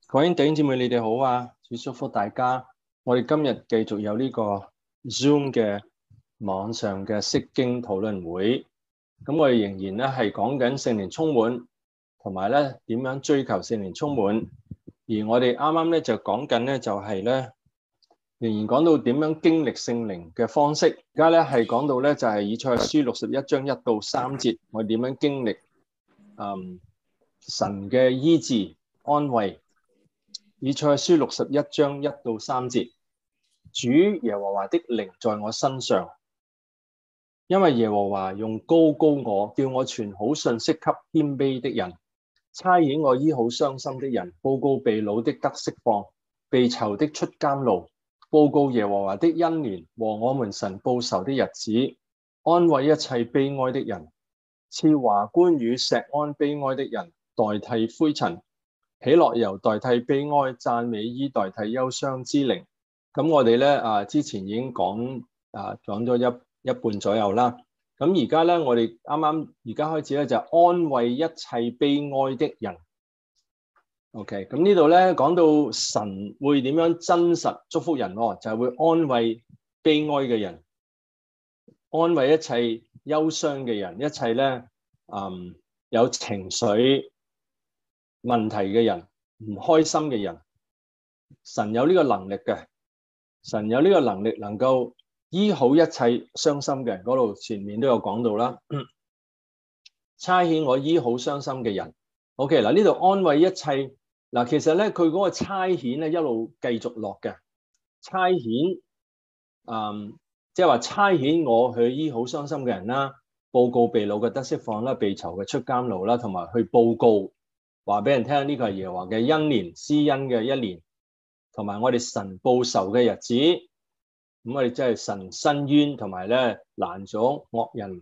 各位弟兄姊妹，你哋好啊！主祝福大家。我哋今日繼續有呢個 Zoom 嘅網上嘅釋經討論會。咁我哋仍然咧係講緊聖靈充滿，同埋咧點樣追求聖靈充滿。而我哋啱啱咧就講緊咧就係咧，仍然講到點樣經歷聖靈嘅方式。而家咧係講到咧就係以賽亞書61章1到3節，我哋點樣經歷神嘅醫治安慰。以賽亞書61章1到3節，主耶和華的靈在我身上，因為耶和華用膏膏我，叫我傳好信息給謙卑的人，差遣我醫好傷心的人，報告被擄的得釋放，被囚的出監牢，報告耶和華的恩年和我們神報仇的日子，安慰一切悲哀的人，賜華冠與錫安悲哀的人，代替灰塵。喜樂油代替悲哀，讚美衣代替憂傷之靈。咁我哋咧之前已經講咗一半左右啦。咁而家咧我哋而家開始咧就安慰一切悲哀的人。OK， 咁呢度咧講到神會點樣真實祝福人喎，就係會安慰悲哀嘅人，安慰一切憂傷嘅人，一切咧有情緒問題嘅人，唔開心嘅人，神有呢個能力嘅，神有呢個能力能夠醫好一切傷心嘅人。嗰度前面都有講到啦，差遣我醫好傷心嘅人。OK， 嗱呢度安慰一切，嗱其實咧佢嗰個差遣咧一路繼續落嘅，差遣即係話差遣我去醫好傷心嘅人啦，報告被擄嘅得釋放啦，被囚嘅出監牢啦，同埋去報告話俾人聽呢個係耶和華嘅恩年，施恩嘅一年，同埋我哋神報仇嘅日子。咁我哋即係神伸冤，同埋咧攔咗惡人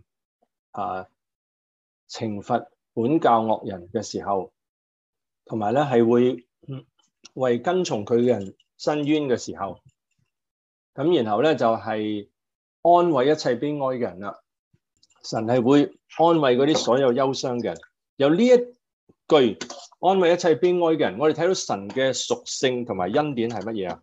懲罰管教惡人嘅時候，同埋咧係會為跟從佢嘅人伸冤嘅時候。咁然後咧就係安慰一切悲哀嘅人啦。神係會安慰嗰啲所有憂傷嘅人。由呢一句安慰一切悲哀嘅人，我哋睇到神嘅屬性同埋恩典係乜嘢啊？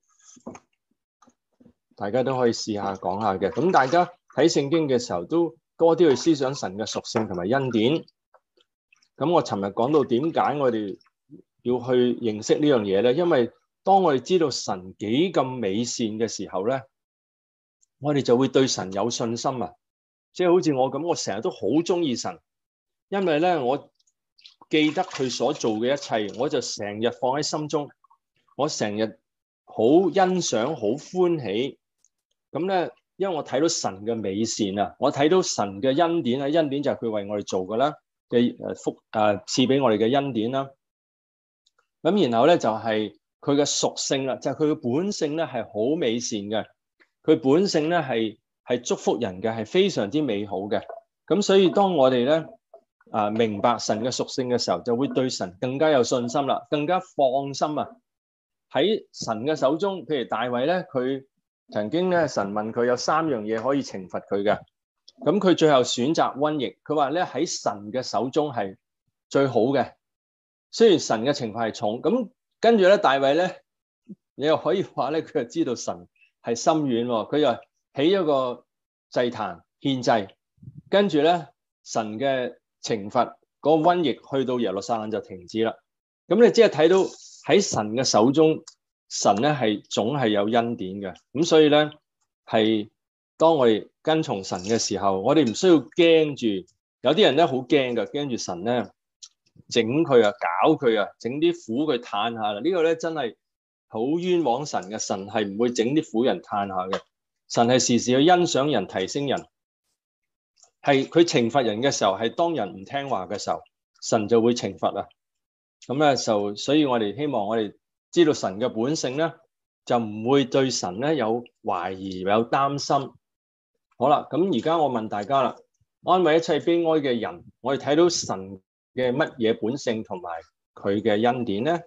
大家都可以試下講下嘅。咁大家睇聖經嘅時候都多啲去思想神嘅屬性同埋恩典。咁我尋日講到點解我哋要去認識呢樣嘢咧？因為當我哋知道神幾咁美善嘅時候咧，我哋就會對神有信心啊！即係好似我咁，我成日都好中意神，因為咧我記得佢所做嘅一切，我就成日放喺心中，我成日好欣賞、好歡喜。咁咧，因為我睇到神嘅美善啊，我睇到神嘅恩典啊，恩典就係佢為我哋做嘅啦嘅賜俾我哋嘅恩典啦。咁然後咧就係佢嘅屬性啦，就係佢嘅本性咧係好美善嘅，佢本性咧係祝福人嘅，係非常之美好嘅。咁所以當我哋咧明白神嘅屬性嘅時候，就會對神更加有信心啦，更加放心啊！喺神嘅手中，譬如大衛咧，佢曾經咧神問佢有3樣嘢可以懲罰佢嘅，咁佢最後選擇瘟疫。佢話咧喺神嘅手中係最好嘅，雖然神嘅懲罰係重。咁跟住咧大衛咧，你又可以話咧佢就知道神係心軟喎，佢又起咗個祭壇獻祭，跟住咧神嘅懲罰嗰個瘟疫去到耶路撒冷就停止啦。咁你即係睇到喺神嘅手中，神咧係總係有恩典嘅。咁所以咧係當我哋跟從神嘅時候，我哋唔需要驚住。有啲人咧好驚噶，驚住神咧整佢啊，搞佢啊，整啲苦佢嘆下啦。呢個咧真係好冤枉神嘅。神係唔會整啲苦人嘆下嘅。神係時時去欣賞人、提升人。係佢懲罰人嘅時候，係當人唔聽話嘅時候，神就會懲罰啊。咁咧所以我哋希望我哋知道神嘅本性咧，就唔會對神咧有懷疑、有擔心。好啦，咁而家我問大家啦，安慰一切悲哀嘅人，我哋睇到神嘅乜嘢本性同埋佢嘅恩典咧？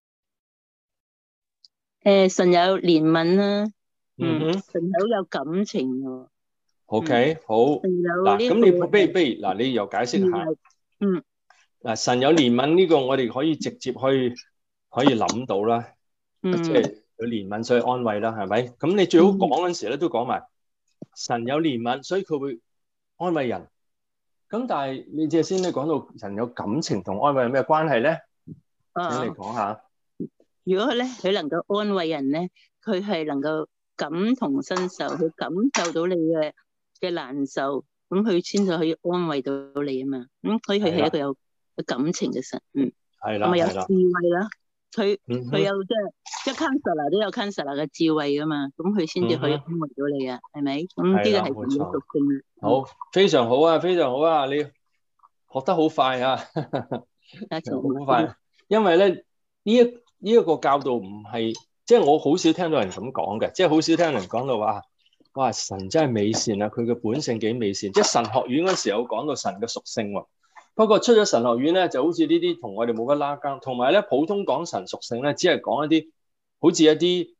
神有憐憫啦，神好有感情喎。 OK， 好。嗱，咁你不如嗱，你又解釋下。嗱，神有憐憫呢個，我哋可以直接去可以諗到啦，即係佢憐憫所以安慰啦，係咪？咁你最好講嗰陣時咧都講埋神有憐憫，所以佢會安慰人。咁但係你只係先咧講到神有感情同安慰有咩關係咧？請你講下。 如果咧佢能夠安慰人咧，佢係能夠感同身受，去感受到你嘅難受，咁佢先至可以安慰到你啊嘛。所以佢係一個有感情嘅神， 係啦， 同埋有智慧啦。佢有即係 counselor 都有 counselor 嘅智慧噶嘛，咁佢先至可以安慰到你啊，係咪？咁呢個係神嘅屬性啦。 好，非常好啊，非常好啊，你學得好快啊，好快。因為咧呢一個教導唔係，即係我好少聽到人咁講嘅，即係好少聽人講到話，哇，神真係美善啊，佢嘅本性幾美善。即係神學院嗰時候講到神嘅屬性喎。不過出咗神學院咧，就好似呢啲同我哋冇乜拉更，同埋咧普通講神屬性咧，只係講一啲好似一啲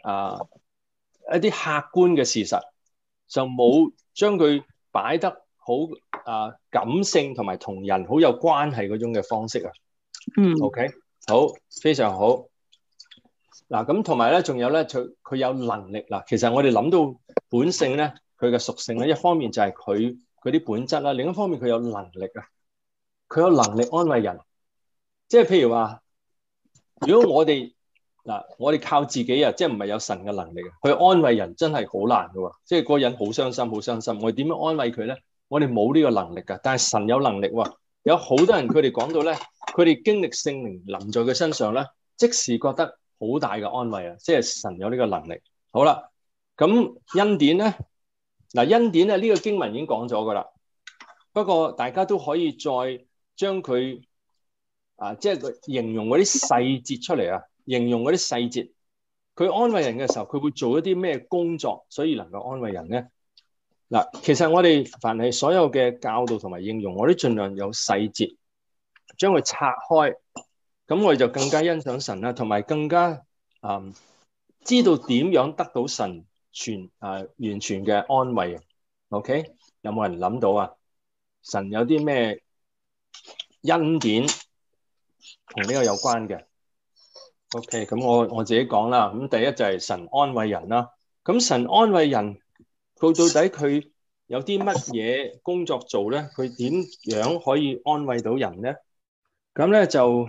客觀嘅事實，就冇將佢擺得好感性同埋同人好有關係嗰種嘅方式啊。OK， 好，非常好。嗱，咁同埋咧，仲有咧，佢有能力啦。其實我哋諗到本性咧，佢嘅屬性咧，一方面就係佢嗰啲本質啦，另一方面佢有能力啊。佢有能力安慰人，即係譬如話，如果我哋靠自己啊，即係唔係有神嘅能力啊，去安慰人真係好難㗎喎。即係嗰個人好傷心，好傷心，我哋點樣安慰佢咧？我哋冇呢個能力㗎，但係神有能力喎。有好多人佢哋講到咧，佢哋經歷聖靈臨在佢身上咧，即時覺得好大嘅安慰啊！即係神有呢個能力。好啦，咁恩典咧，恩典咧呢個經文已經講咗㗎啦，不過大家都可以再將佢即係佢形容嗰啲細節出嚟啊！形容嗰啲細節，佢安慰人嘅時候，佢會做一啲咩工作，所以能夠安慰人咧？其實我哋凡係所有嘅教導同埋應用，我都盡量有細節，將佢拆開，咁我哋就更加欣賞神啦，同埋更加知道點樣得到神完全嘅安慰。OK， 有冇人諗到啊？神有啲咩恩典同呢個有關嘅 ？OK， 咁我自己講啦。咁第一就係神安慰人啦。咁神安慰人，到底佢有啲乜嘢工作做咧？佢點樣可以安慰到人咧？咁咧就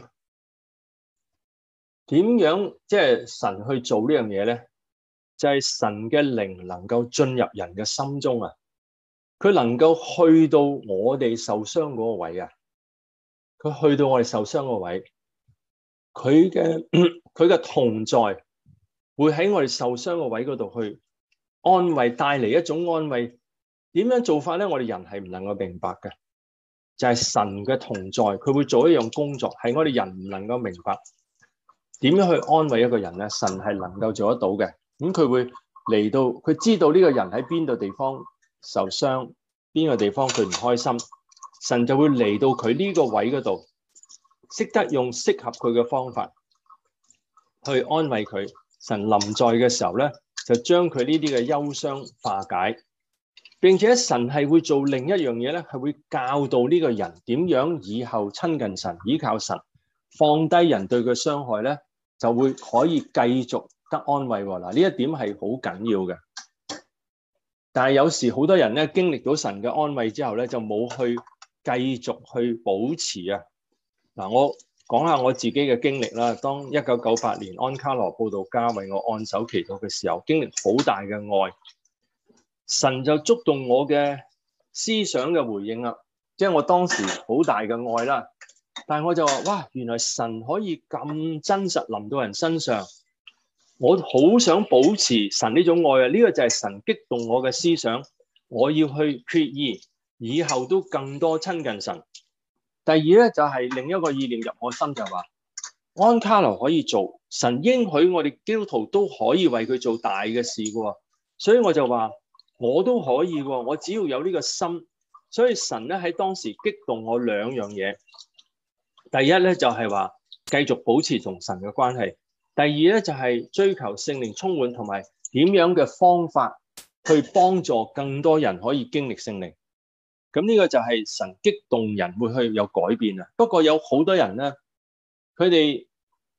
點樣即係神去做呢樣嘢咧？就係神嘅靈能夠進入人嘅心中啊！佢能夠去到我哋受傷嗰個位啊！佢去到我哋受傷嗰個位，佢嘅同在會喺我哋受傷個位嗰度去安慰，帶嚟一種安慰。點樣做法咧？我哋人係唔能夠明白嘅，就係神嘅同在，佢會做一樣工作，係我哋人唔能夠明白。點樣去安慰一個人咧？神係能夠做得到嘅。咁佢會嚟到，佢知道呢個人喺邊度地方受傷，邊個地方佢唔開心，神就會嚟到佢呢個位嗰度，識得用適合佢嘅方法去安慰佢。神臨在嘅時候咧，就將佢呢啲嘅憂傷化解，並且神係會做另一樣嘢咧，係會教導呢個人點樣以後親近神，依靠神，放低人對佢傷害咧，就會可以繼續得安慰。嗱，呢一點係好緊要嘅。但係有時好多人咧，經歷到神嘅安慰之後咧，就冇去繼續去保持啊。嗱，我講下我自己嘅經歷啦。當1998年安卡羅佈道家為我按手祈禱嘅時候，經歷好大嘅愛，神就觸動我嘅思想嘅回應啦。即係我當時好大嘅愛啦，但係我就話：哇，原來神可以咁真實臨到人身上。我好想保持神呢種愛啊！呢個就係神激動我嘅思想，我要去決意以後都更多親近神。第二咧就係另一個意念入我心，就話安卡羅可以做，神應許我哋基督徒都可以為佢做大嘅事嘅，所以我就話我都可以喎，我只要有呢個心。所以神咧喺當時激動我兩樣嘢，第一咧就係話繼續保持同神嘅關係。第二咧就係追求聖靈充滿，同埋點樣嘅方法去幫助更多人可以經歷聖靈。咁呢個就係神激動人會去有改變啊。不過有好多人咧，佢哋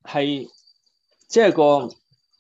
係即係個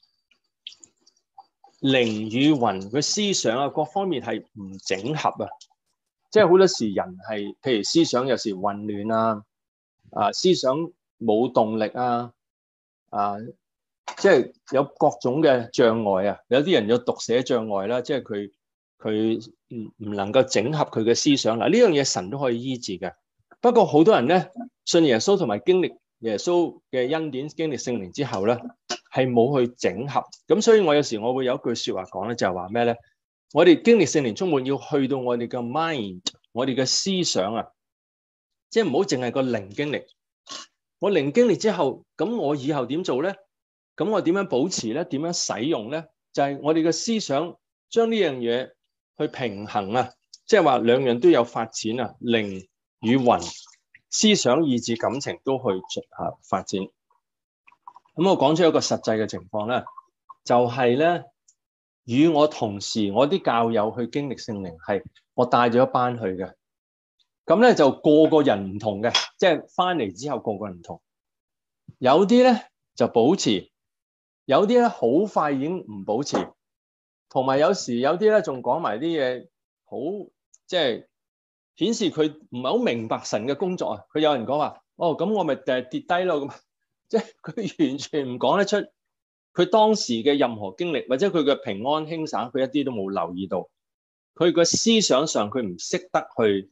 靈與魂嘅思想啊，各方面係唔整合啊。即係好多時人係，譬如思想有時混亂啊，思想冇動力啊，即係有各種嘅障礙啊。有啲人有讀寫障礙啦，即係佢唔能夠整合佢嘅思想。嗱，呢樣嘢神都可以醫治嘅。不過好多人咧信耶穌同埋經歷耶穌嘅恩典、經歷聖靈之後咧，係冇去整合。咁所以我有時我會有一句説話講咧，就係話咩咧？我哋經歷聖靈充滿，要去到我哋嘅 mind， 我哋嘅思想啊，即係唔好淨係個靈經歷。我靈經歷之後，咁我以後點做咧？咁我點樣保持咧？點樣使用咧？就係我哋嘅思想將呢樣嘢去平衡啊，即係話兩樣都有發展啊，靈與魂、思想、意志、感情都去發展。咁我講出一個實際嘅情況咧，就係咧，與我同時，我啲教友去經歷聖靈，係我帶咗一班去嘅。咁咧就個個人唔同嘅，即係翻嚟之後個個人唔同。有啲咧就保持，有啲咧好快已經唔保持，同埋有時有啲咧仲講埋啲嘢，好即係顯示佢唔係好明白神嘅工作啊。佢有人講話，哦，咁我咪跌低咯，咁即係佢完全唔講得出佢當時嘅任何經歷，或者佢嘅平安輕省，佢一啲都冇留意到。佢個思想上佢唔識得去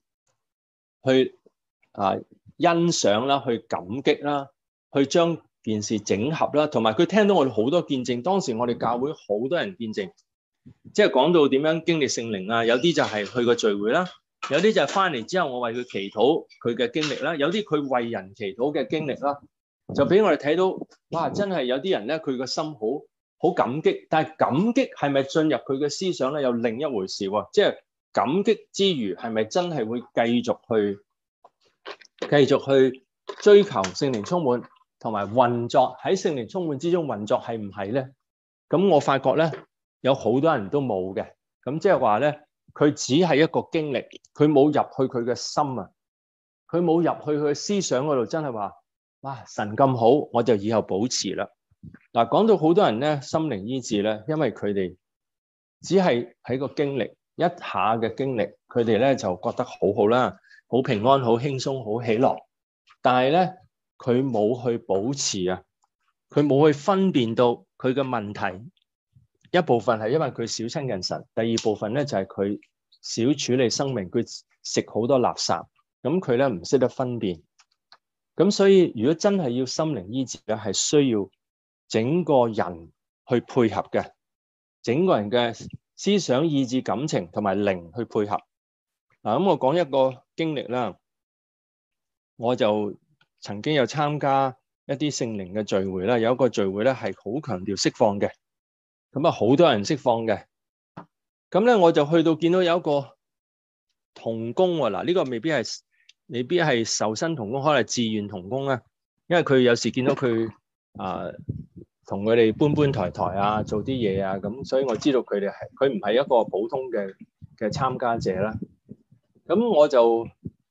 欣賞啦，去感激啦，去將件事整合啦，同埋佢聽到我哋好多見證。當時我哋教會好多人見證，即係講到點樣經歷聖靈啊，有啲就係去個聚會啦，有啲就係翻嚟之後我為佢祈禱佢嘅經歷啦，有啲佢為人祈禱嘅經歷啦，就俾我哋睇到，哇！真係有啲人咧，佢個心好感激，但係感激係咪進入佢嘅思想咧，有另一回事喎。即係感激之餘，係咪真係會繼續去追求聖靈充滿，同埋運作喺聖靈充滿之中運作係唔係咧？咁我發覺咧，有好多人都冇嘅。咁即係話咧，佢只係一個經歷，佢冇入去佢嘅心啊，佢冇入去佢嘅思想嗰度，真係話，哇！神咁好，我就以後保持啦。嗱，講到好多人咧，心靈醫治咧，因為佢哋只係喺個經歷一下嘅經歷，佢哋咧就覺得好好啦，好平安、好輕鬆、好喜樂。但係咧，佢冇去保持啊，佢冇去分辨到佢嘅問題。一部分係因為佢少親近神，第二部分咧就係佢少處理生命，佢食好多垃圾，咁佢咧唔識得分辨。咁所以如果真係要心靈醫治咧，係需要整個人去配合嘅，整個人嘅思想、意志、感情同埋靈去配合。嗱，咁我講一個經歷啦，我就曾經有參加一啲聖靈嘅聚會啦，有一個聚會咧係好強調釋放嘅，咁啊好多人釋放嘅，咁咧我就去到見到有一個同工喎，嗱，呢個未必係受薪同工，可能係自願同工啦，因為佢有時見到佢同佢哋搬抬啊，做啲嘢啊，咁所以我知道佢唔係一個普通嘅參加者啦。咁我就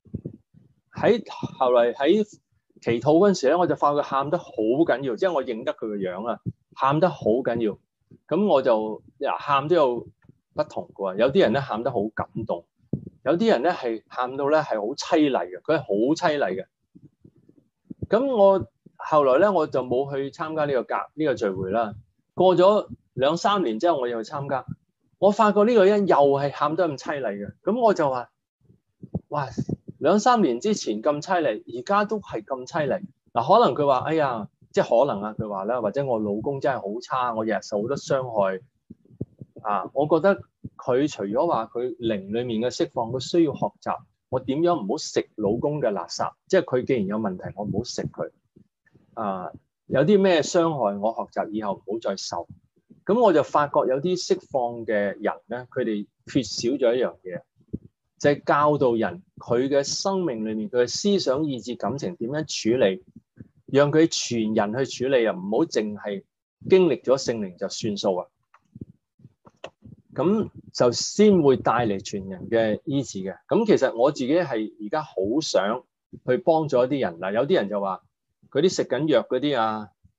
後來喺祈禱嗰陣時咧，我就發覺佢喊得好緊要，即係我認得佢個樣啊，喊得好緊要。咁我就喊都有不同嘅喎，有啲人咧喊得好感動，有啲人咧係喊到咧係好淒厲嘅，佢係好淒厲嘅。咁我後來咧我就冇去參加呢個聚會啦。過咗2-3年之後，我又去參加，我發覺呢個人又係喊得咁淒厲嘅。咁我就話：哇！2-3年之前咁淒厲，而家都係咁淒厲。嗱，可能佢話：哎呀，即係可能啊，佢話啦，或者我老公真係好差，我日日受好多傷害啊！我覺得佢除咗話佢靈裡面嘅釋放，佢需要學習我點樣唔好食老公嘅垃圾。即係佢既然有問題，我唔好食佢啊！有啲咩傷害，我學習以後唔好再受。咁我就發覺有啲釋放嘅人咧，佢哋缺少咗一樣嘢，就係教導人佢嘅生命裏面佢嘅思想、意志、感情點樣處理，讓佢全人去處理啊，唔好淨係經歷咗聖靈就算數啊。咁就先會帶嚟全人嘅醫治嘅。咁其實我自己係而家好想去幫助一啲人嗱，有啲人就話嗰啲食緊藥嗰啲啊，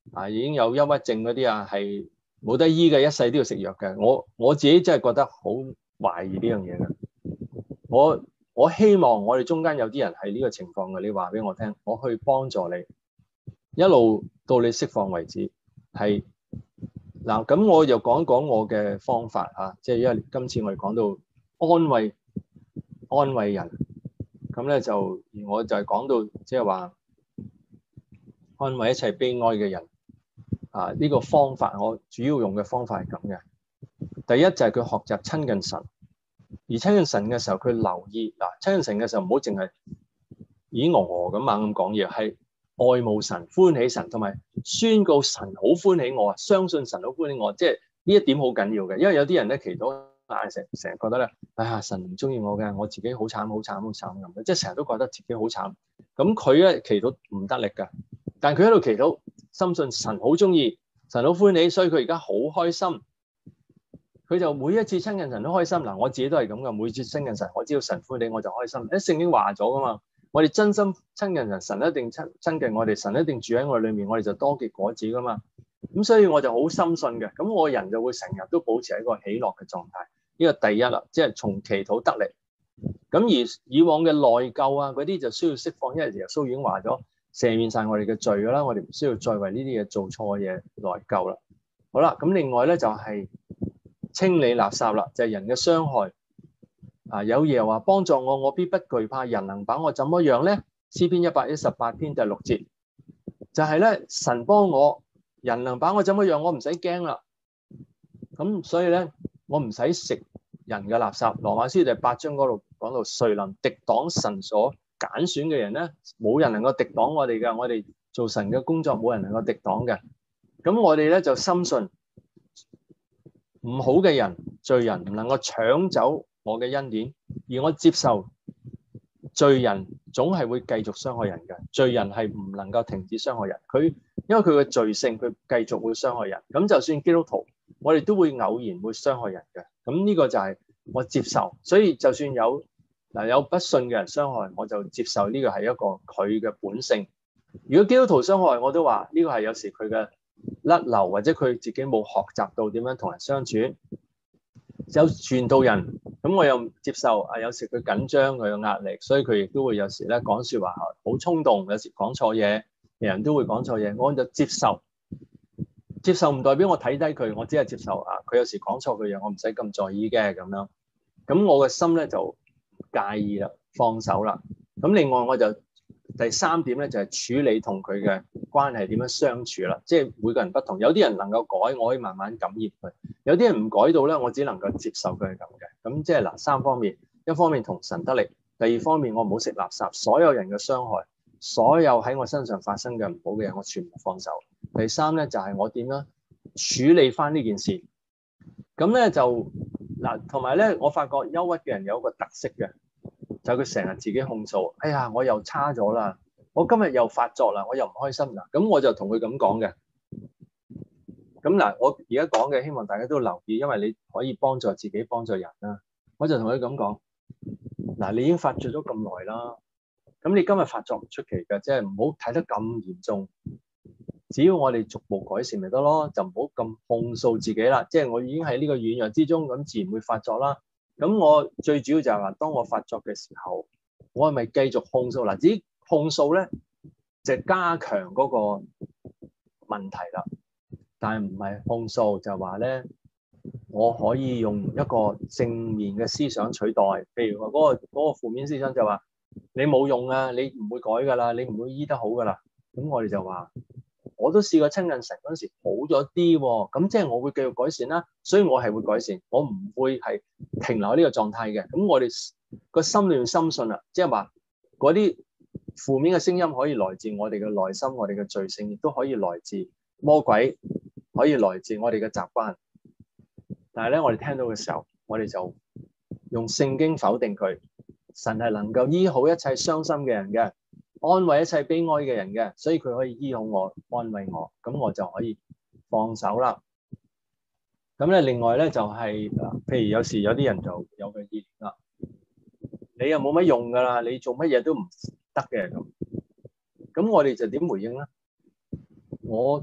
已經有憂鬱症嗰啲啊，係冇得醫嘅，一世都要食藥嘅。我自己真係覺得好懷疑呢樣嘢嘅。我希望我哋中間有啲人係呢個情況嘅，你話俾我聽，我去幫助你，一路到你釋放為止。係嗱，咁我又講一講我嘅方法啊，即係因為今次我哋講到安慰人，咁咧我就係講到即係話安慰一切悲哀嘅人啊。呢個方法我主要用嘅方法係咁嘅。第一就係佢學習親近神，而親近神嘅時候佢留意嗱，親近神嘅時候唔好淨係咦咁猛咁講嘢，係愛慕神、歡喜神，同埋宣告神好歡喜我啊，相信神好歡喜我，即係呢一點好緊要嘅。因為有啲人咧祈禱成日覺得咧，哎呀神唔中意我嘅，我自己好慘咁，即係成日都覺得自己好慘。咁佢咧祈禱唔得力㗎，但係佢喺度祈禱，深信神好中意，神好歡喜，所以佢而家好開心。佢就每一次親近神都開心嗱，我自己都係咁嘅，每次親近神，我知道神歡喜我就開心。聖經話咗噶嘛，我哋真心親近神，神一定親近我哋，神一定住喺我哋裏面，我哋就多結果子噶嘛。咁所以我就好深信嘅，咁我人就會成日都保持喺一個喜樂嘅狀態。呢個第一啦，即係從祈禱得嚟。咁而以往嘅內疚啊嗰啲就需要釋放，因為耶穌已經話咗赦免晒我哋嘅罪噶啦，我哋唔需要再為呢啲嘢做錯嘅嘢內疚啦。好啦，咁另外咧就係清理垃圾啦，就係人嘅傷害啊。有耶和華幫助我，我必不懼怕，人能把我怎麼樣咧？詩篇118篇第6節就係咧，神幫我，人能把我怎麼樣？我唔使驚啦。咁所以咧，我唔使食人嘅垃圾。羅馬書第8章嗰度講到，誰能敵擋神所揀選嘅人咧？冇人能夠敵擋我哋嘅，我哋做神嘅工作，冇人能夠敵擋嘅。咁我哋咧就深信唔好嘅人、罪人唔能夠搶走我嘅恩典，而我接受罪人總係會繼續傷害人嘅。罪人係唔能夠停止傷害人，因為佢嘅罪性，佢繼續會傷害人。咁就算基督徒，我哋都會偶然會傷害人嘅。咁呢個就係我接受，所以就算有不信嘅人傷害，我就接受呢個係一個佢嘅本性。如果基督徒傷害，我都話呢個係有時佢嘅甩漏，或者佢自己冇學習到點樣同人相處。有傳道人，咁我又接受啊，有時佢緊張，佢有壓力，所以佢亦都會有時咧講說話好衝動，有時講錯嘢，人都會講錯嘢，我就接受。接受唔代表我睇低佢，我只係接受啊，佢有時講錯嘅嘢，我唔使咁在意嘅咁樣。咁我嘅心咧就唔介意啦，放手啦。咁另外我就第3點咧就係處理同佢嘅關係點樣相處啦。即係每個人不同，有啲人能夠改，我可以慢慢感染佢；有啲人唔改到咧，我只能夠接受佢係咁嘅。咁即係3方面，一方面同神得力，第二方面我唔好食垃圾，所有人嘅傷害，所有喺我身上發生嘅唔好嘅嘢，我全部放手。第3咧就係我點樣處理翻呢件事。咁咧就同埋咧我發覺憂鬱嘅人有一個特色嘅，就係佢成日自己控訴，哎呀我又差咗啦，我今日又發作啦，我又唔開心啦。咁我就同佢咁講嘅。咁我而家講嘅希望大家都留意，因為你可以幫助自己，幫助人啦。我就同佢咁講，你已經發作咗咁耐啦，咁你今日發作唔出奇嘅，即係唔好睇得咁嚴重。只要我哋逐步改善咪得咯，就唔好咁控訴自己啦。即係我已經喺呢個軟弱之中，咁自然會發作啦。咁我最主要就係話，當我發作嘅時候，我係咪繼續控訴嗱？至於控訴咧，就係加強嗰個問題啦。但係唔係控訴，就係話咧，我可以用一個正面嘅思想取代。譬如話嗰個負面思想就話你冇用啊，你唔會改噶啦，你唔會醫得好噶啦。咁我哋就話，我都試過親近神嗰陣時好咗啲喎，咁即係我會繼續改善啦，所以我係會改善，我唔會係停留喺呢個狀態嘅。咁我哋個心裏面深信啦，即係話嗰啲負面嘅聲音可以來自我哋嘅內心，我哋嘅罪性亦都可以來自魔鬼，可以來自我哋嘅習慣。但係咧，我哋聽到嘅時候，我哋就用聖經否定佢。神係能夠醫好一切傷心嘅人嘅，安慰一切悲哀嘅人嘅，所以佢可以醫好我，安慰我，咁我就可以放手啦。咁咧，另外咧就係譬如有時有啲人就有個意見啦，你又冇乜用噶啦，你做乜嘢都唔得嘅咁。咁我哋就點回應咧？我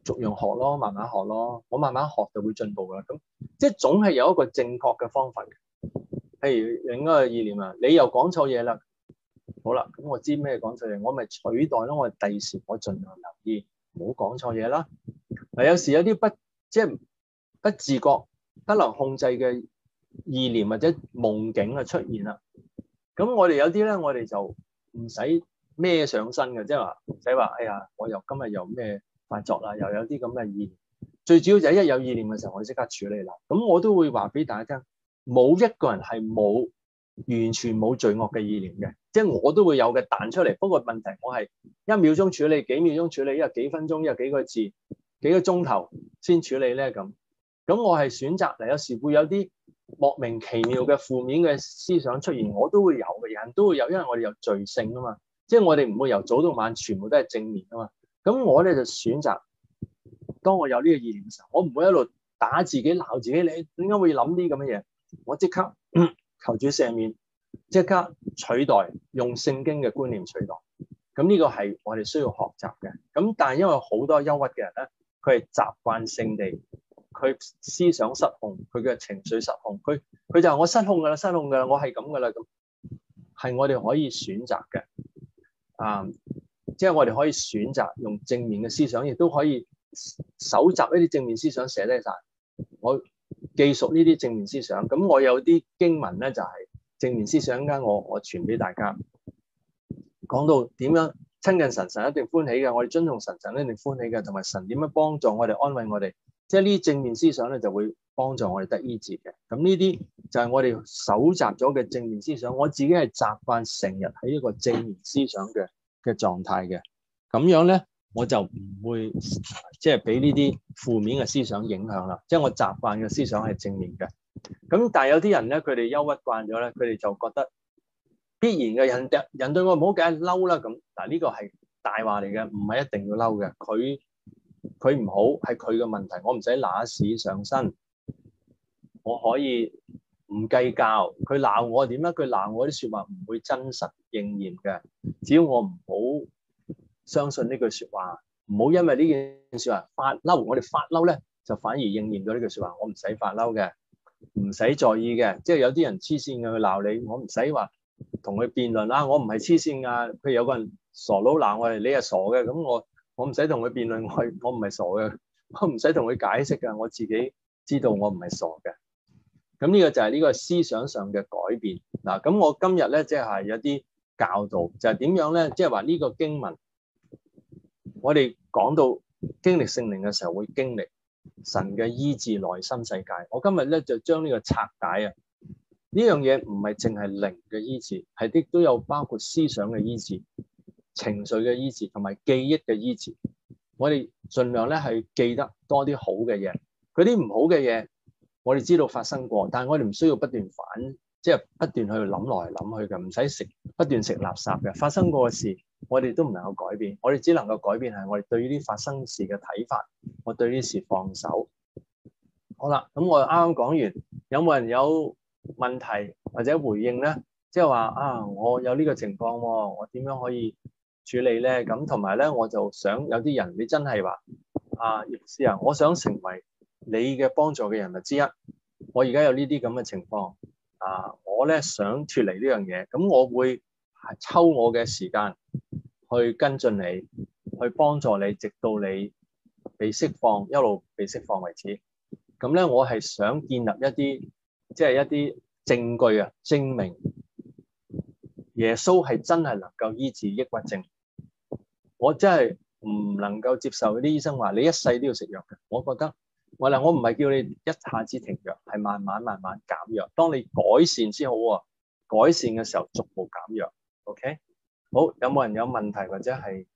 逐樣學咯，慢慢學咯。我慢慢學就會進步㗎啦。咁即係總係有一個正確嘅方法嘅。譬如另一個意念啊，你又講錯嘢啦。好啦，咁我知咩講錯嘢，我咪取代咯。我第時我盡量留意，唔好講錯嘢啦。嗱，有時有啲即係不自覺、不能控制嘅意念或者夢境啊出現啦。咁我哋有啲咧，我哋就唔使孭上身嘅，即係話唔使話，哎呀，我又今日又咩發作啦，又有啲咁嘅意念。最主要就係一有意念嘅時候，我即刻處理啦。咁我都會話俾大家聽，冇一個人係完全冇罪惡嘅意念嘅，即係我都會有嘅彈出嚟。不過問題我係1秒鐘處理，幾秒鐘處理，一日幾分鐘，一日幾個字，幾個鐘頭先處理咧咁。咁我係選擇嚟，有時會有啲莫名其妙嘅負面嘅思想出現，我都會有嘅，人都會有，因為我哋有罪性啊嘛，即係我哋唔會由早到晚全部都係正面啊嘛。咁我咧就選擇，當我有呢個意念嘅時候，我唔會一路打自己鬧自己，你點解會諗啲咁嘅嘢？我即刻求主赦免，即刻取代，用聖經嘅觀念取代。咁呢個係我哋需要學習嘅。咁但係因為好多憂鬱嘅人咧，佢係習慣性地，佢思想失控，佢嘅情緒失控，佢就話我失控㗎啦，失控㗎啦，我係咁㗎啦。咁係我哋可以選擇嘅。即係我哋可以選擇用正面嘅思想，亦都可以搜集一啲正面思想寫低晒。我記熟呢啲正面思想，咁我有啲經文咧就係正面思想，間我傳俾大家，講到點樣親近神，神一定歡喜嘅，我哋遵從神，神一定歡喜嘅，同埋神點樣幫助我哋，安慰我哋，即係呢啲正面思想咧就會幫助我哋得醫治嘅。咁呢啲就係我哋搜集咗嘅正面思想，我自己係習慣成日喺一個正面思想嘅狀態嘅，咁樣咧我就唔會即係俾呢啲負面嘅思想影響啦。即係我習慣嘅思想係正面嘅。咁但係有啲人咧，佢哋憂鬱慣咗咧，佢哋就覺得必然嘅人對我唔好，梗係嬲啦。咁嗱，呢個係大話嚟嘅，唔係一定要嬲嘅。佢唔好係佢嘅問題，我唔使拿屎上身，我可以唔計較。佢鬧我點咧？佢鬧我啲説話唔會真實應驗嘅。只要我唔好相信呢句説話，唔好因為呢件説話發嬲，我哋發嬲咧就反而應驗咗呢句説話。我唔使發嬲嘅，唔使在意嘅。即係有啲人黐線嘅，佢鬧你，我唔使話同佢辯論啦。我唔係黐線㗎。譬如有個人傻佬鬧我哋，你係傻嘅，咁我唔使同佢辯論，我唔係傻嘅，我唔使同佢解釋㗎。我自己知道我唔係傻嘅。咁呢個就係呢個思想上嘅改變嗱。咁我今日咧即係有啲教導，就係點樣咧？即係話呢個經文，我哋講到經歷聖靈嘅時候，會經歷神嘅醫治內心世界。我今日咧就將呢個拆解啊，呢樣嘢唔係淨係靈嘅醫治，係亦都有包括思想嘅醫治、情緒嘅醫治同埋記憶嘅醫治。我哋盡量咧係記得多啲好嘅嘢，嗰啲唔好嘅嘢，我哋知道發生過，但係我哋唔需要不斷即係不斷去諗來諗去嘅，唔使不斷食垃圾嘅。發生過嘅事，我哋都唔能夠改變，我哋只能夠改變係我哋對呢啲發生事嘅睇法，我對呢啲事放手。好啦，咁我啱啱講完，有冇人有問題或者回應咧？即係話我有呢個情況喎，我點樣可以處理咧？咁同埋咧，我就想有啲人，你真係話葉牧師啊，我想成為你嘅幫助嘅人物之一。我而家有呢啲咁嘅情況我咧想脫離呢樣嘢，咁我會抽我嘅時間去跟進你，去幫助你，直到你被釋放，一路被釋放為止。咁咧，我係想建立一啲證據啊，證明耶穌係真係能夠醫治抑鬱症。我真係唔能夠接受啲醫生話你一世都要食藥嘅。我覺得我唔係叫你一下子停藥，係慢慢減藥。當你改善先好喎，改善嘅時候逐步減藥。OK， 好，有冇人有問題或者係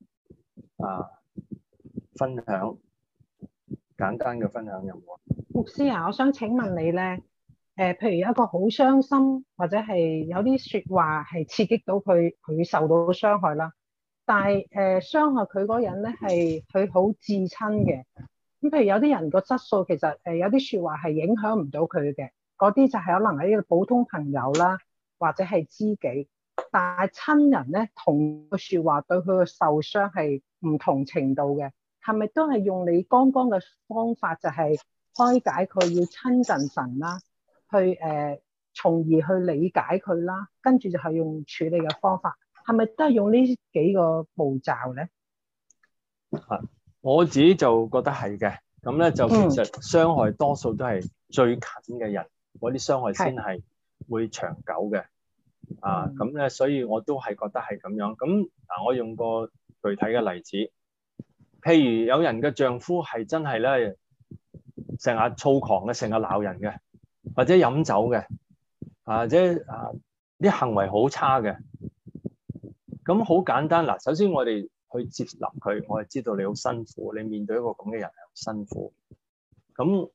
分享？簡單嘅分享有冇啊？ 牧師啊，我想請問你咧，譬如一個好傷心，或者係有啲說話係刺激到佢受到傷害啦，但係傷害佢嗰人咧係佢好至親嘅。咁譬如有啲人個質素其實有啲說話係影響唔到佢嘅，嗰啲就係可能係一個普通朋友啦，或者係知己。但係親人咧，同個說話對佢嘅受傷係唔同程度嘅。 係咪都係用你剛剛嘅方法，就係開解佢要親近神啦，去從而去理解佢啦，跟住就係用處理嘅方法，係咪都係用呢幾個步驟咧？ 我自己就覺得係嘅。咁咧就其實傷害多數都係最近嘅人，嗰啲傷害先係會長久嘅。咁咧，所以我都係覺得係咁樣。咁我用個具體嘅例子，譬如有人嘅丈夫係真係咧成日躁狂嘅，成日鬧人嘅，或者飲酒嘅，或者啲行為好差嘅。咁好簡單嗱，首先我哋去接納佢，我係知道你好辛苦，你面對一個咁嘅人係好辛苦。咁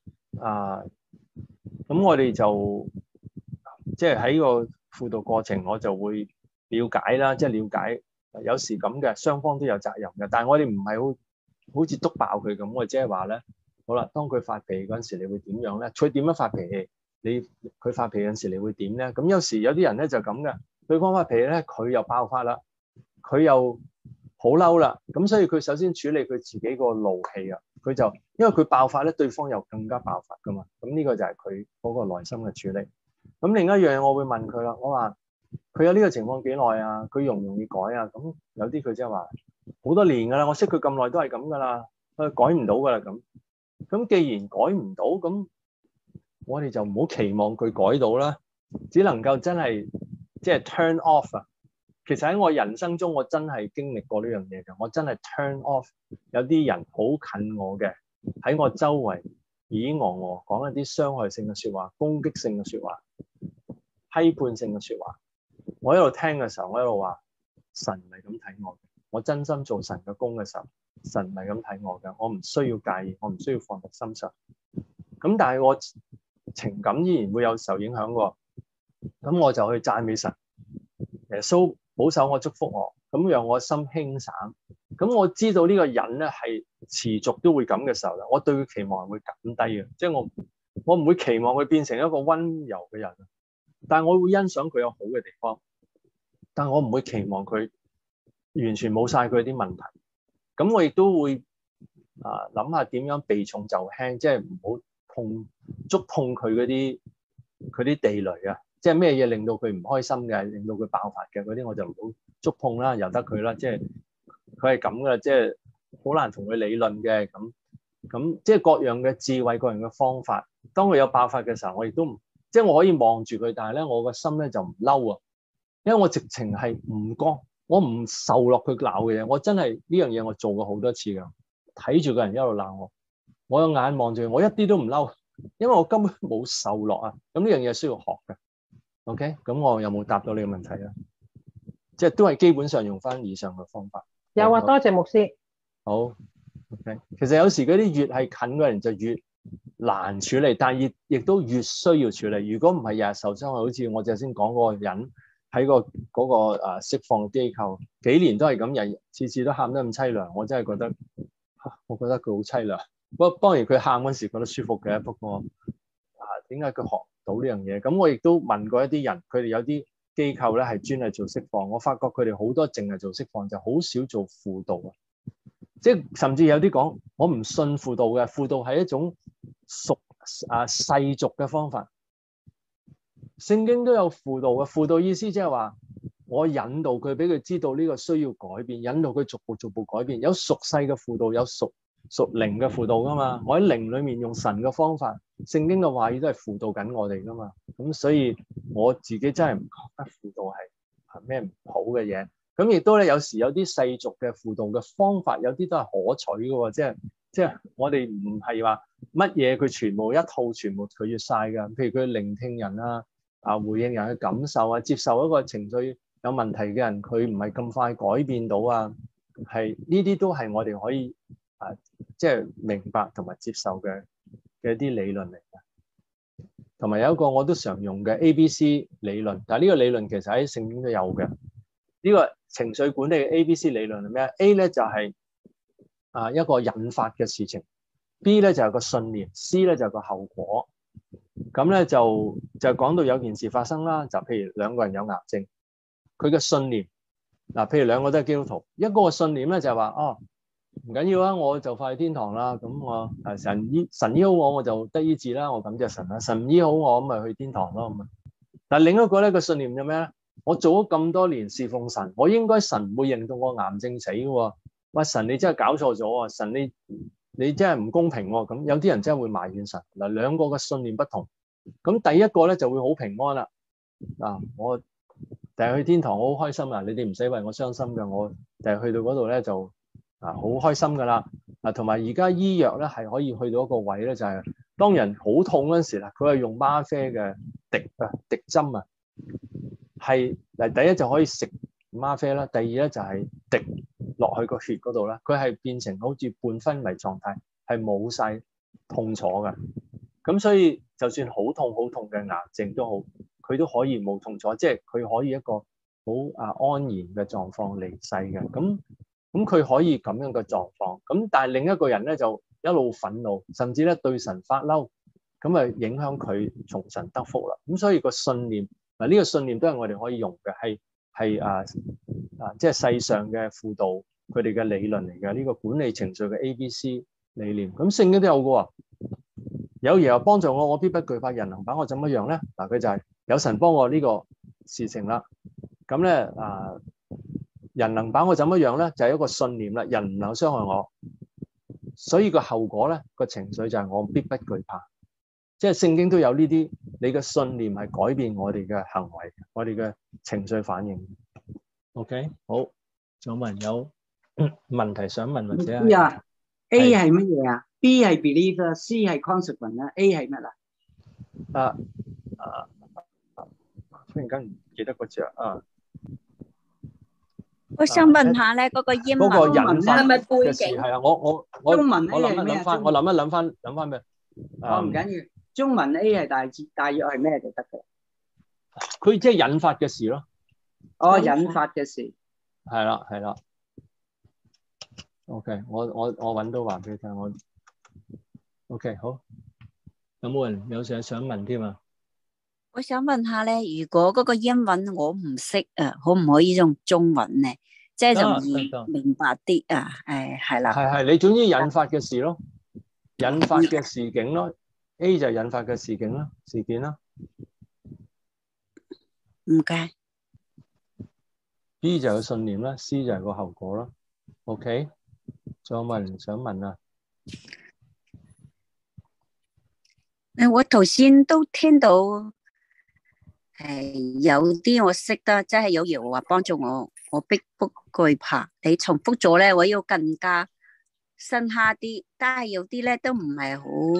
我哋就即係喺個輔導過程，我就會了解啦，即係了解有時咁嘅，雙方都有責任嘅。但係我哋唔係好似督爆佢咁，我即係話咧，好啦，當佢發脾氣嗰陣時，你會點樣咧？佢點樣發脾氣？佢發脾氣嗰陣時，你會點咧？咁有時有啲人咧就咁嘅，對方發脾氣咧，佢又爆發啦，佢又好嬲啦，咁所以佢首先處理佢自己個怒氣啊，佢就因為佢爆發咧，對方又更加爆發噶嘛，咁呢個就係佢嗰個內心嘅處理。咁另一樣我會問佢啦，我話佢有呢個情況幾耐啊？佢容唔容易改啊？咁有啲佢即係話好多年噶啦，我識佢咁耐都係咁噶啦，佢改唔到噶啦咁。咁既然改唔到，咁我哋就唔好期望佢改到啦，只能夠真係即係 turn off 啊。其實喺我人生中，我真係經歷過呢樣嘢嘅，我真係 turn off 有啲人好近我嘅，喺我周圍咦我講一啲傷害性嘅説話、攻擊性嘅説話、批判性嘅説話，我一路聽嘅時候，我一路話神唔係咁睇我嘅，我真心做神嘅工嘅時候，神唔係咁睇我嘅，我唔需要介意，我唔需要放在心上。咁但係我情感依然會有受影響喎，咁我就去讚美神，耶穌保守我、祝福我，咁讓我心輕省。咁我知道呢個人咧係持續都會咁嘅時候咧，我對佢期望係會減低嘅，即係我唔會期望佢變成一個溫柔嘅人，但係我會欣賞佢有好嘅地方，但我唔會期望佢完全冇晒佢啲問題。咁我亦都會諗下點樣避重就輕，即係唔好觸碰佢嗰啲地雷啊！即係咩嘢令到佢唔開心嘅，令到佢爆發嘅嗰啲，我就唔好觸碰啦，由得佢啦。即係佢係咁噶，即係好難同佢理論嘅。咁即係各樣嘅智慧、各樣嘅方法。當佢有爆發嘅時候，我亦都唔即係我可以望住佢，但係咧我個心咧就唔嬲啊，因為我直情係唔覺，我唔受落佢鬧嘅嘢。我真係呢樣嘢我做過好多次㗎，睇住個人一路鬧我有眼望住，我一啲都唔嬲，因為我根本冇受落啊。咁呢樣嘢需要學嘅。OK， 咁我有冇答到你嘅問題啊？即係都係基本上用翻以上嘅方法。 有啊，多謝牧師。 好 OK， 其實有時嗰啲越係近嘅人就越難處理，但係亦都越需要處理。如果唔係日日受傷害，好似我頭先講嗰個人喺嗰個釋放機構幾年都係咁，日次次都喊得咁凄涼，我真係覺得我覺得佢好凄涼。不過當然佢喊嗰時覺得舒服嘅，不過點解佢學到呢樣嘢？咁我亦都問過一啲人，佢哋有啲機構咧係專係做釋放，我發覺佢哋好多淨係做釋放，就好少做輔導啊。即係甚至有啲講，我唔信輔導嘅，輔導係一種世俗嘅方法。聖經都有輔導嘅，輔導意思即係話我引導佢，俾佢知道呢個需要改變，引導佢逐步改變。有屬世嘅輔導，有屬靈嘅輔導噶嘛。我喺靈裡面用神嘅方法，聖經嘅話語都係輔導緊我哋噶嘛。咁所以我自己真係唔覺得輔導係咩唔好嘅嘢。咁亦都咧，有時有啲世俗嘅輔導嘅方法，有啲都係可取嘅喎。即係我哋唔係話乜嘢佢全部一套全部取悅晒㗎。譬如佢聆聽人回應人嘅感受啊，接受一個情緒有問題嘅人，佢唔係咁快改變到啊。係呢啲都係我哋可以即係明白同埋接受嘅一啲理論嚟嘅。同埋有一個我都常用嘅 ABC 理論，但係呢個理論其實喺聖經都有嘅。呢個情緒管理嘅 ABC 理論係咩？A 咧就係一個引發嘅事情 ，B 咧就係個信念 ，C 咧就係個後果。咁咧就講到有件事發生啦，就譬如兩個人有癌症，佢嘅信念譬如兩個都係基督徒，一個嘅信念咧就係話唔緊要啊，我就快去天堂啦。咁我神醫好我就得醫治啦。我感謝神啦。神醫好我咁咪去天堂咯咁啊。但係另一個咧個信念係咩咧？我做咗咁多年侍奉神，我應該神唔會認到我癌症死嘅喎。喂，神你真係搞錯咗啊！神你真係唔公平喎。咁有啲人真係會埋怨神嗱，兩個嘅信念不同。咁第一個咧就會好平安啦。嗱，我第日去天堂我好開心啊！你哋唔使為我傷心嘅，我第日去到嗰度咧就好開心噶啦。嗱，同埋而家醫藥咧係可以去到一個位咧，就係當人好痛嗰陣時啦，佢係用嗎啡嘅滴針啊，係嗱第一就可以食嗎啡啦，第二咧就係滴落去個血嗰度啦，佢係變成好似半昏迷狀態，係冇晒痛楚嘅。咁所以就算好痛嘅癌症都好，佢都可以冇痛楚，即係佢可以一個好安然嘅狀況離世嘅。咁佢可以咁樣嘅狀況，咁但係另一個人咧就一路憤怒，甚至咧對神發嬲，咁啊影響佢從神得福啦。咁所以個信念嗱，呢個信念都係我哋可以用嘅，係即係世上嘅輔導佢哋嘅理論嚟嘅，呢個管理情緒嘅 ABC 理念。咁聖經都有嘅喎，有耶和華幫助我，我必不懼怕，人能把我怎麼樣咧？嗱，佢就係有神幫我呢個事情啦。咁咧人能把我怎麼樣咧？就係一個信念啦。人唔能傷害我，所以個後果咧個情緒就係我必不懼怕。即係聖經都有呢啲，你嘅信念係改變我哋嘅行為，我哋嘅情緒反應。OK， 好，仲有冇人有問題想問或者係 A 係乜嘢啊 ？B 係 belief，C 係 consequence 啦。A 係乜啊？ 忽然間唔記得嗰隻啊。 我想問下咧，嗰個英文嗰個引發係咪背嘅事景？ 係啊，我中文 A 我諗係咩啊？ 一諗翻咩？ 唔緊要，中文 A 係大約係咩就得嘅。 佢即係引發嘅事咯。 哦，引發嘅事。 係啦。OK， 我揾到話俾你聽。我 OK 好。有冇人有嘢想問添啊？ 我想問下咧，如果嗰個英文我唔識啊，可唔可以用中文咧？即係容易明白啲啊？係啦。 係，你總之引發嘅事咯，引發嘅事件咯。A 就係引發嘅事件啦，事件啦。 唔該。 B 就係信念啦 ，C 就係個後果啦。OK， 仲有冇人想問啊？ 我頭先都聽到，有啲我識得，即係有耶和華幫助我，我必不懼怕。你重複咗咧，我要更加深刻啲。但係有啲咧都唔係好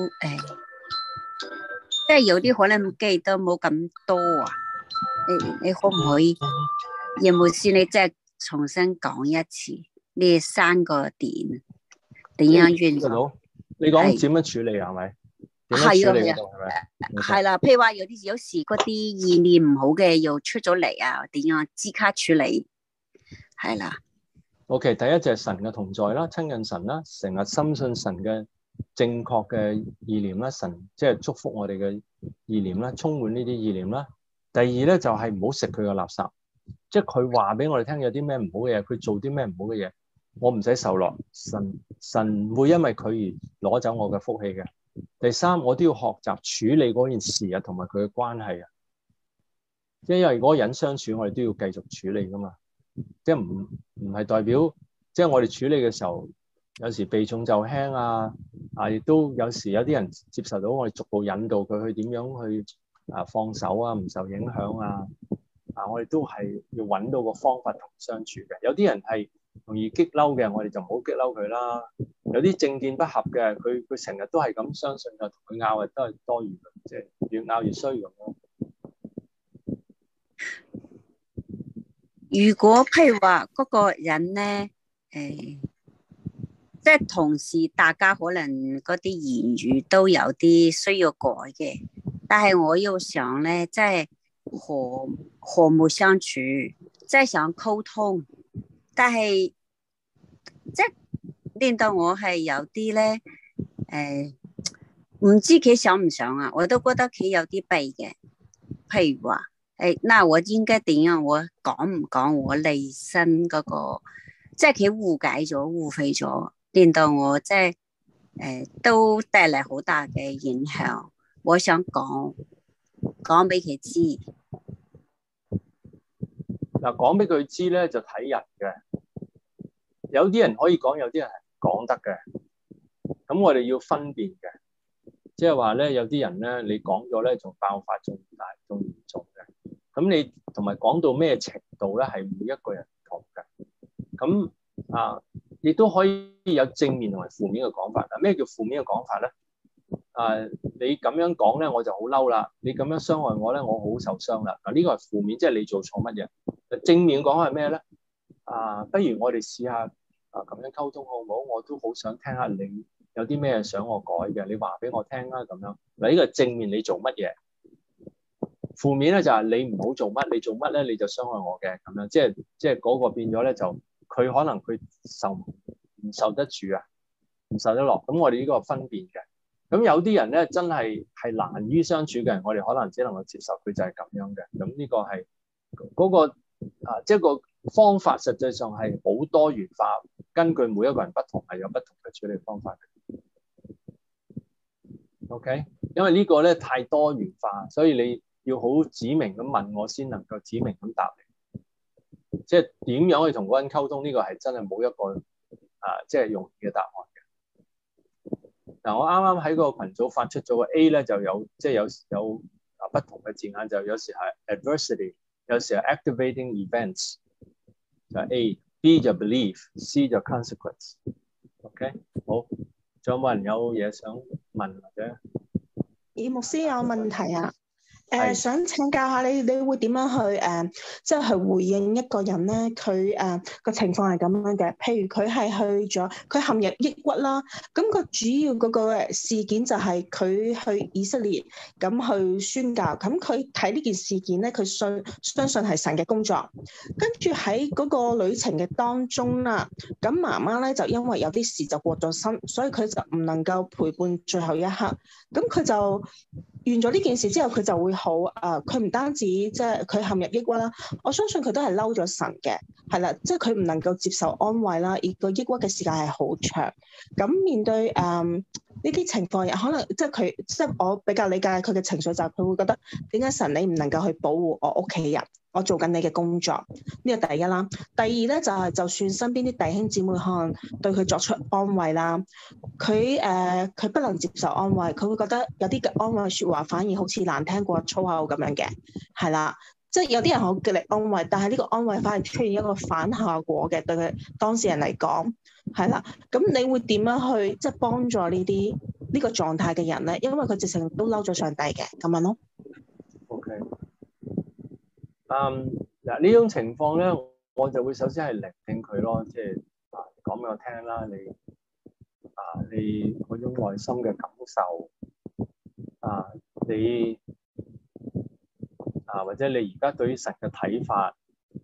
即係有啲可能記得冇咁多啊。你可唔可以？有冇先？你即係重新講一次呢三個點樣運作？ 你講點樣處理係咪？係啊， 係啦。譬如話有時嗰啲意念唔好嘅又出咗嚟啊，點樣即刻處理？係啦。 OK， 第一就係神嘅同在啦，親近神啦，成日深信神嘅正確嘅意念啦，神即係祝福我哋嘅意念啦，充滿呢啲意念啦。第二咧就係唔好食佢嘅垃圾，即係佢話俾我哋聽有啲咩唔好嘅嘢，佢做啲咩唔好嘅嘢，我唔使受落，神會因為佢而攞走我嘅福氣嘅。第三，我都要學習處理嗰件事啊，同埋佢嘅關係啊，即係因為嗰個人相處，我哋都要繼續處理噶嘛，即係唔係代表，即係我哋處理嘅時候，有時避重就輕啊，亦都有時有啲人接受到我哋逐步引導佢去點樣去放手啊，唔受影響啊，我哋都係要揾到個方法同相處嘅。有啲人係容易激嬲嘅，我哋就唔好激嬲佢啦。有啲政見不合嘅，佢成日都係咁相信嘅，同佢拗嘅都係多餘嘅，即係越拗越衰咁咯。 如果譬如話嗰個人咧，即係同時大家可能嗰啲言語都有啲需要改嘅，但係我又想咧，即係和睦相處，即係想溝通，但係即係令到我係有啲咧，唔知佢想唔想啊？我都覺得佢有啲弊嘅。譬如話，那我應該點樣？我講唔講我內心嗰個，即係佢誤解咗、誤會咗， 令到我即係都帶嚟好大嘅影響。我想講俾佢知。 嗱，講俾佢知咧就睇人嘅，有啲人可以講，有啲人係講得嘅。咁我哋要分辨嘅，即係話咧，有啲人咧，你講咗咧，仲爆發仲大、仲嚴重嘅。咁你同埋講到咩程度咧，係每一個人唔同嘅。咁亦都可以有正面同埋負面嘅講法。咩叫負面嘅講法咧？你咁樣講咧，我就好嬲啦。你咁樣傷害我咧，我好受傷啦。嗱，呢個係負面，即係你做錯乜嘢。正面講係咩咧？不如我哋試下咁樣溝通好唔好？我都好想聽下你有啲咩想我改嘅，你話俾我聽啦咁樣。嗱，呢個係正面，你做乜嘢？負面咧就係你唔好做乜，你做乜咧你就傷害我嘅咁樣。即係嗰個變咗咧，就佢可能佢唔受得住啊，唔受得落。咁我哋呢個分辨嘅。咁有啲人咧真係難於相處嘅人，我哋可能只能夠接受佢就係咁樣嘅。咁呢個係嗰個即係個方法，實際上係好多元化，根據每一個人不同係有不同嘅處理方法嘅。OK， 因為呢個咧太多元化，所以你要好指明咁問我先能夠指明咁答你。即係點樣去同嗰個人溝通？呢個係真係冇一個即係容易嘅答案。嗱，我啱啱喺個群組發出咗個 A 咧，就有不同嘅字眼，就有時係 adversity， 有時係 activating events， 就係 A。B 就 belief，C 就 consequence。OK， 好，仲有冇人有嘢想問或者？ 牧師有問題啊。 係想請教下你會點樣去即係去回應一個人咧？佢個情況係咁樣嘅，譬如佢係佢陷入抑鬱啦。咁個主要嗰個事件就係佢去以色列咁去宣教。咁佢睇呢件事件咧，佢相信係神嘅工作。跟住喺嗰個旅程嘅當中啦，咁媽媽咧就因為有啲事就過咗身，所以佢就唔能夠陪伴最後一刻。咁佢就完咗呢件事之後，佢就會好佢唔單止即係佢陷入抑鬱啦，我相信佢都係嬲咗神嘅，係啦，即係佢唔能夠接受安慰啦，而個抑鬱嘅時間係好長。咁面對呢啲情況，可能即係我比較理解佢嘅情緒，就係佢會覺得點解神你唔能夠去保護我屋企人？我做緊你嘅工作，呢個第一啦。第二咧就係就算身邊啲弟兄姊妹可能對佢作出安慰啦，佢不能接受安慰，佢會覺得有啲嘅安慰説話反而好似難聽過粗口咁樣嘅，係啦。即係有啲人好極力安慰，但係呢個安慰反而出現一個反效果嘅，對佢當事人嚟講，係啦。咁你會點樣去即係幫助呢個狀態嘅人咧？因為佢直情都嬲咗上帝嘅咁樣咯。 OK。嗱，呢種情況咧，我就會首先係聆聽佢咯，即係講俾我聽啦，你嗰種內心嘅感受，你或者你而家對於神嘅睇法，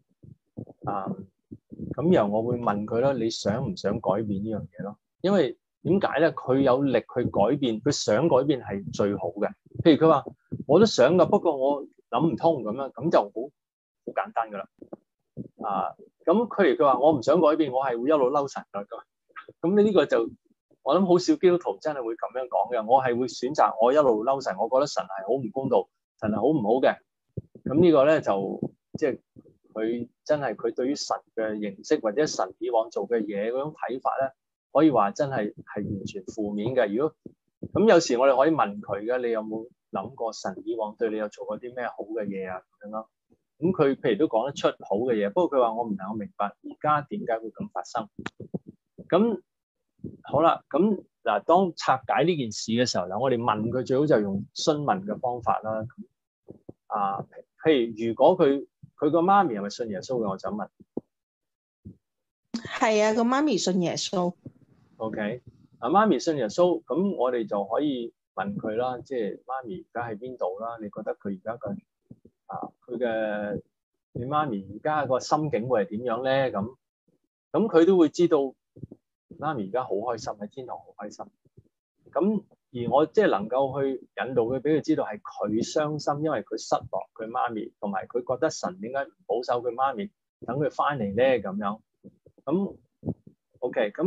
咁然後我會問佢咯，你想唔想改變呢樣嘢咯？因為點解咧？佢有力去改變，佢想改變係最好嘅。譬如佢話我都想噶，不過我諗唔通咁樣，咁就好簡單噶啦。咁佢話我唔想改變，我係會一路嬲神噶。咁你呢個就我諗好少基督徒真係會咁樣講嘅。我係會選擇我一路嬲神，我覺得神係好唔公道，神係好唔好嘅。咁呢個咧就即係佢真係佢對於神嘅認識或者神以往做嘅嘢嗰種睇法咧，可以話真係完全負面嘅。如果咁有時我哋可以問佢嘅，你有冇諗過神以往對你有做過啲咩好嘅嘢啊？咁樣咯。咁佢譬如都講得出好嘅嘢，不過佢話我唔能夠明白而家點解會咁發生。咁好啦，咁嗱，當拆解呢件事嘅時候，嗱，我哋問佢最好就用詢問嘅方法啦。譬如如果佢個媽咪係咪信耶穌嘅，我就問。 係啊，個媽咪信耶穌。OK， 媽咪信耶穌，咁我哋就可以問佢啦，即係媽咪而家喺邊度啦？你覺得佢而家你媽咪而家個心境會係點樣咧？咁佢都會知道媽咪而家好開心，喺天堂好開心。咁而我即係能夠去引導佢，俾佢知道係佢傷心，因為佢失落佢媽咪，同埋佢覺得神點解唔保守佢媽咪，等佢翻嚟咧咁樣。咁 OK，咁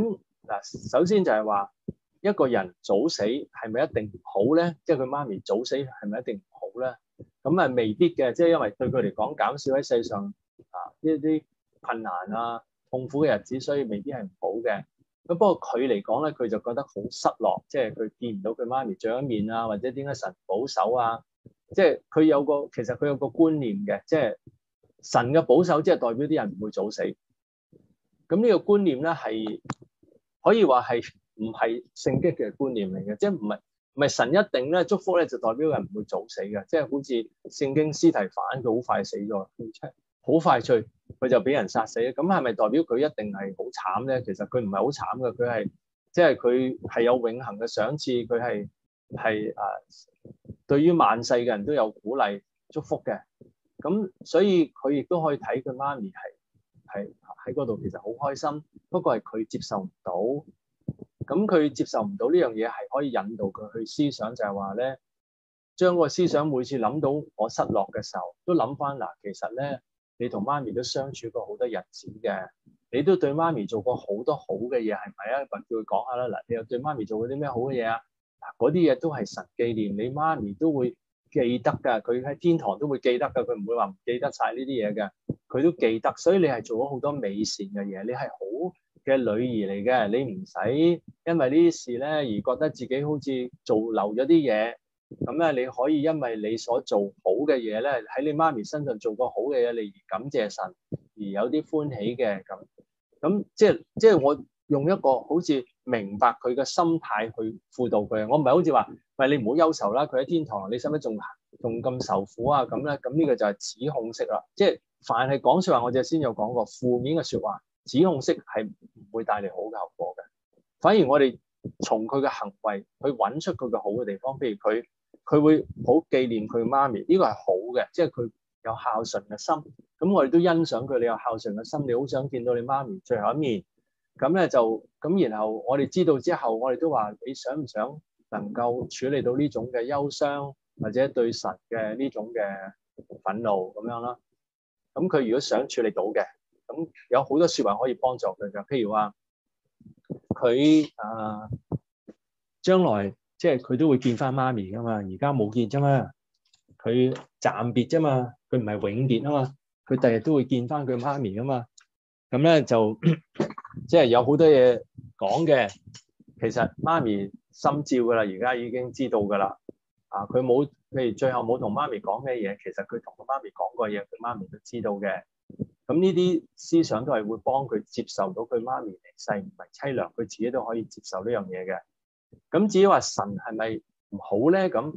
嗱，首先就係話一個人早死係咪一定唔好咧？即係佢媽咪早死係咪一定唔好咧？咁啊未必嘅，即係因為對佢嚟講減少喺世上呢啲困難啊、痛苦嘅日子，所以未必係唔好嘅。咁不過佢嚟講咧，佢就覺得好失落，即係佢見唔到佢媽咪最後一面啊，或者點解神保守啊？即係佢其實佢有個觀念嘅，即係神嘅保守，即係代表啲人唔會早死。咁呢個觀念咧係可以話係唔係聖經嘅觀念嚟嘅，即係唔係神一定咧祝福咧就代表人唔會早死嘅，即係好似聖經司提反佢好快死咗，好快脆佢就俾人殺死。咁係咪代表佢一定係好慘咧？其實佢唔係好慘嘅，佢係即係佢係有永恆嘅賞賜，佢係對於萬世嘅人都有鼓勵祝福嘅。咁所以佢亦都可以睇佢媽咪係喺嗰度其實好開心，不過係佢接受唔到。咁佢接受唔到呢樣嘢係可以引導佢去思想，就係話咧，將個思想每次諗到我失落嘅時候，都諗翻嗱，其實咧你同媽咪都相處過好多日子嘅，你都對媽咪做過好多好嘅嘢，係咪啊？或叫佢講下啦，嗱，你又對媽咪做過啲咩好嘅嘢啊？嗱，嗰啲嘢都係神紀念，你媽咪都會記得㗎，佢喺天堂都會記得㗎，佢唔會話唔記得晒呢啲嘢嘅，佢都記得，所以你係做咗好多美善嘅嘢，你係好嘅女兒嚟嘅，你唔使因為呢啲事咧而覺得自己好似做漏咗啲嘢，咁咧你可以因為你所做好嘅嘢咧，喺你媽咪身上做過好嘅嘢，你而感謝神，而有啲歡喜嘅咁即係我用一個好似明白佢嘅心態去輔導佢，我唔係好似話喂，你唔好憂愁啦，佢喺天堂，你使唔使仲咁受苦啊？咁咧，咁呢個就係指控式啦，即係凡係講説話，我哋先有講過負面嘅説話。指控式係唔會帶嚟好嘅後果嘅，反而我哋從佢嘅行為去揾出佢嘅好嘅地方，譬如佢會好紀念佢媽咪，呢個係好嘅，即係佢有孝順嘅心。咁我哋都欣賞佢，你有孝順嘅心，你好想見到你媽咪最後一面。咁咧就咁，然後我哋知道之後，我哋都話你想唔想能夠處理到呢種嘅憂傷，或者對神嘅呢種嘅憤怒咁樣啦。咁佢如果想處理到嘅，咁有好多説話可以幫助佢㗎，譬如話佢將來即係佢都會見翻媽咪㗎嘛，而家冇見啫嘛，佢暫別啫嘛，佢唔係永別啊嘛，佢第日都會見翻佢媽咪㗎嘛，咁咧就即係有好多嘢講嘅，其實媽咪心照㗎啦，而家已經知道㗎啦，佢冇譬如最後冇同媽咪講咩嘢，其實佢同佢媽咪講過嘢，佢媽咪都知道嘅。咁呢啲思想都係會幫佢接受到佢媽咪離世唔係凄涼，佢自己都可以接受呢樣嘢嘅。咁至於話神係咪唔好咧？咁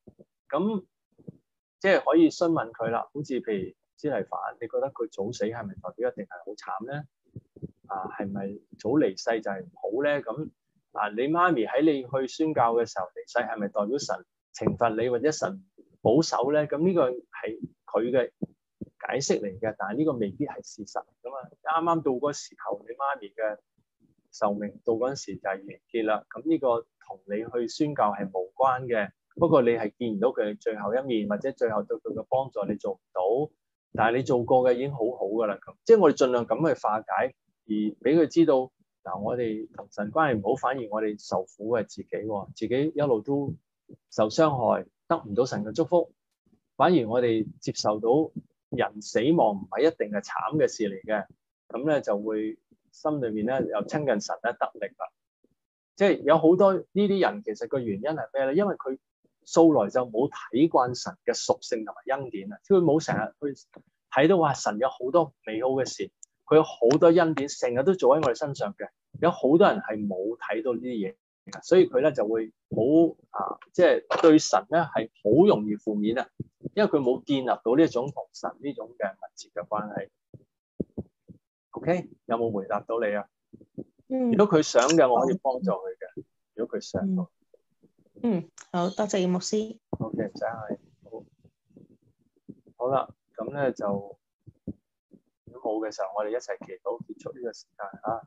即係可以詢問佢啦。好似譬如司提反，你覺得佢早死係咪代表一定係好慘咧？係咪早離世就係唔好咧？咁你媽咪喺你去宣教嘅時候離世，係咪代表神懲罰你或者神保守咧？咁呢個係佢嘅解釋嚟嘅，但係呢個未必係事實㗎嘛。啱啱到嗰時候，你媽咪嘅壽命到嗰陣時就係完結啦。咁呢個同你去宣教係無關嘅。不過你係見唔到佢最後一面，或者最後對佢嘅幫助你做唔到，但係你做過嘅已經好好㗎啦。咁即係我哋盡量咁去化解，而俾佢知道嗱，我哋同神關係唔好，反而我哋受苦係自己喎，自己一路都受傷害，得唔到神嘅祝福，反而我哋接受到人死亡唔係一定係慘嘅事嚟嘅，咁咧就會心裏面咧又親近神咧得力啦。即係有好多呢啲人，其實個原因係咩咧？因為佢素來就冇睇慣神嘅屬性同埋恩典啊，佢冇成日去睇到話神有好多美好嘅事，佢有好多恩典，成日都做喺我哋身上嘅。有好多人係冇睇到呢啲嘢，所以佢咧就會好即係對神咧係好容易負面啊，因為佢冇建立到呢一種同神呢種嘅密切嘅關係。OK， 有冇回答到你啊？如果佢想嘅，我可以幫助佢嘅。如果佢想， 好多謝牧師。 OK， 唔使客氣。好啦，咁咧就如果冇嘅時候，我哋一齊祈禱結束呢個時間啊。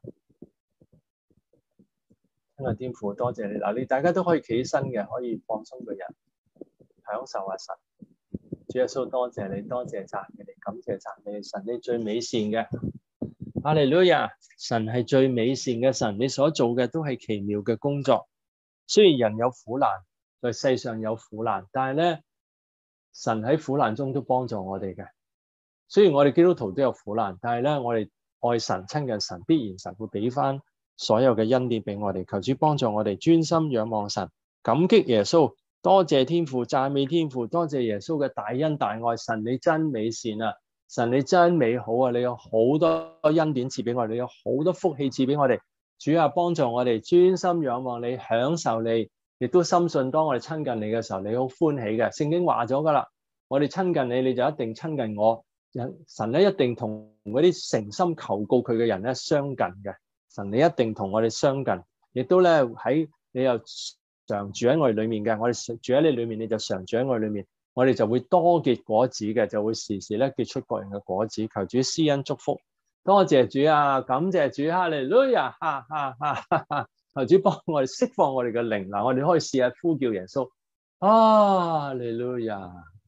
親愛天父，多謝你嗱，你大家都可以企起身嘅，可以放鬆個人，享受下神。主耶穌，多謝你，多謝讚美你，感謝讚美你，神你最美善嘅。 哈利路亞！神係最美善嘅神，你所做嘅都係奇妙嘅工作。雖然人有苦難，在世上有苦難，但係咧，神喺苦難中都幫助我哋嘅。雖然我哋基督徒都有苦難，但係咧，我哋愛神、親近神，必然神會俾翻所有嘅恩典俾我哋。求主幫助我哋專心仰望神，感激耶穌，多謝天父，讚美天父，多謝耶穌嘅大恩大愛。神你真美善啊！神你真美好啊！你有好多恩典賜俾我哋，你有好多福氣賜俾我哋。主啊，幫助我哋專心仰望你，享受你，亦都深信當我哋親近你嘅時候，你好歡喜嘅。聖經話咗噶啦，我哋親近你，你就一定親近我。神咧一定同嗰啲誠心求告佢嘅人咧相近嘅。神你一定同我哋相近，亦都咧喺你又常住喺我哋裏面嘅。我哋住喺你裏面，你就常住喺我哋裏面。我哋就會多結果子嘅，就會時時咧結出各樣嘅果子。求主施恩祝福，多謝主啊，感謝主，哈利路亞，哈哈哈哈！求主幫我哋釋放我哋嘅靈，嗱，我哋可以試下呼叫耶穌，哈利路亞，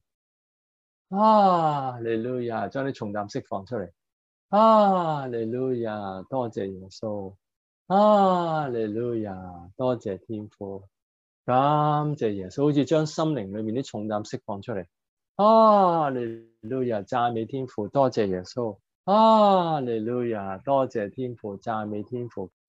哈利路亞，將啲重擔釋放出嚟，哈利路亞，多謝耶穌，哈利路亞，多謝天父。感謝耶穌，好似將心靈裏面啲重擔釋放出嚟。哈利路亞，讚美天父，多謝耶穌。哈利路亞，多謝天父，讚美天父。